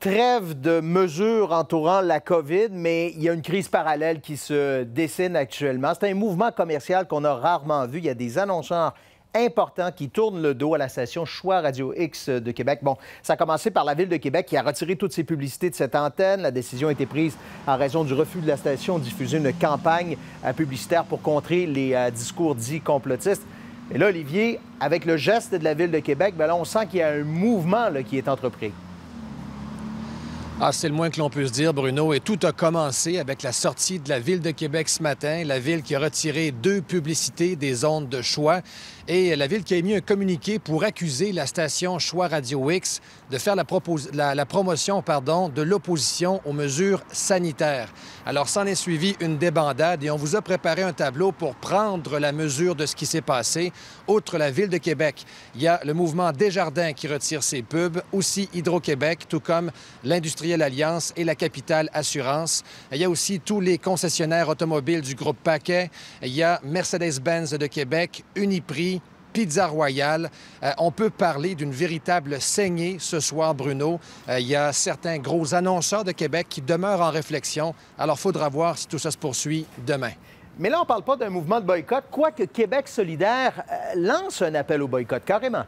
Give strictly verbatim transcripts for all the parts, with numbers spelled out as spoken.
trêve de mesures entourant la COVID, mais il y a une crise parallèle qui se dessine actuellement. C'est un mouvement commercial qu'on a rarement vu. Il y a des annonceurs importants qui tournent le dos à la station Choix Radio X de Québec. Bon, ça a commencé par la Ville de Québec qui a retiré toutes ses publicités de cette antenne. La décision a été prise en raison du refus de la station de diffuser une campagne publicitaire pour contrer les euh, discours dits complotistes. Et là, Olivier, avec le geste de la Ville de Québec, bien là, on sent qu'il y a un mouvement là, qui est entrepris. Ah, c'est le moins que l'on peut se dire, Bruno. Et tout a commencé avec la sortie de la Ville de Québec ce matin. La Ville qui a retiré deux publicités des ondes de Choix. Et la Ville qui a émis un communiqué pour accuser la station Choix Radio X de faire la, la, la promotion pardon, de l'opposition aux mesures sanitaires. Alors, s'en est suivi une débandade et on vous a préparé un tableau pour prendre la mesure de ce qui s'est passé. Outre la Ville de Québec, il y a le mouvement Desjardins qui retire ses pubs, aussi Hydro-Québec, tout comme l'Industrielle Alliance et la Capitale Assurance. Il y a aussi tous les concessionnaires automobiles du groupe Paquet. Il y a Mercedes-Benz de Québec, Uniprix, Pizza Royale. Euh, on peut parler d'une véritable saignée ce soir, Bruno. Euh, il y a certains gros annonceurs de Québec qui demeurent en réflexion. Alors, il faudra voir si tout ça se poursuit demain. Mais là, on ne parle pas d'un mouvement de boycott, quoique Québec solidaire euh, lance un appel au boycott, carrément.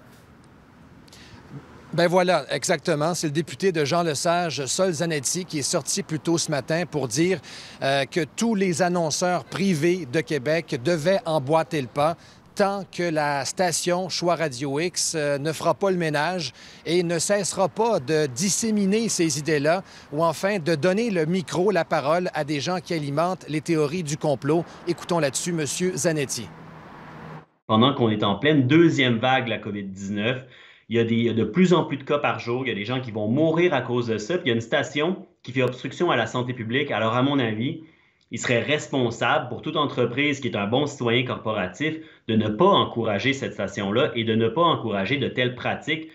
Ben voilà, exactement. C'est le député de Jean Lesage, Sol Zanetti, qui est sorti plus tôt ce matin pour dire euh, que tous les annonceurs privés de Québec devaient emboîter le pas tant que la station Choix Radio X euh, ne fera pas le ménage et ne cessera pas de disséminer ces idées-là ou enfin de donner le micro, la parole à des gens qui alimentent les théories du complot. Écoutons là-dessus M. Zanetti. Pendant qu'on est en pleine deuxième vague de la COVID dix-neuf, il y, a des, il y a de plus en plus de cas par jour. Il y a des gens qui vont mourir à cause de ça. Puis il y a une station qui fait obstruction à la santé publique. Alors, à mon avis, il serait responsable pour toute entreprise qui est un bon citoyen corporatif de ne pas encourager cette station-là et de ne pas encourager de telles pratiques.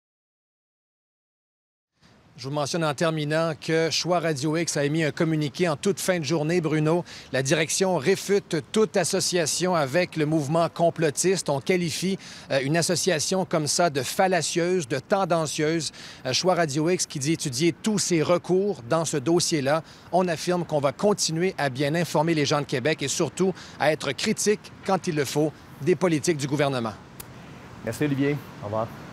Je vous mentionne en terminant que Choix Radio X a émis un communiqué en toute fin de journée, Bruno. La direction réfute toute association avec le mouvement complotiste. On qualifie euh, une association comme ça de fallacieuse, de tendancieuse. Euh, Choix Radio X qui dit étudier tous ses recours dans ce dossier-là. On affirme qu'on va continuer à bien informer les gens de Québec et surtout à être critique, quand il le faut, des politiques du gouvernement. Merci, Olivier. Au revoir.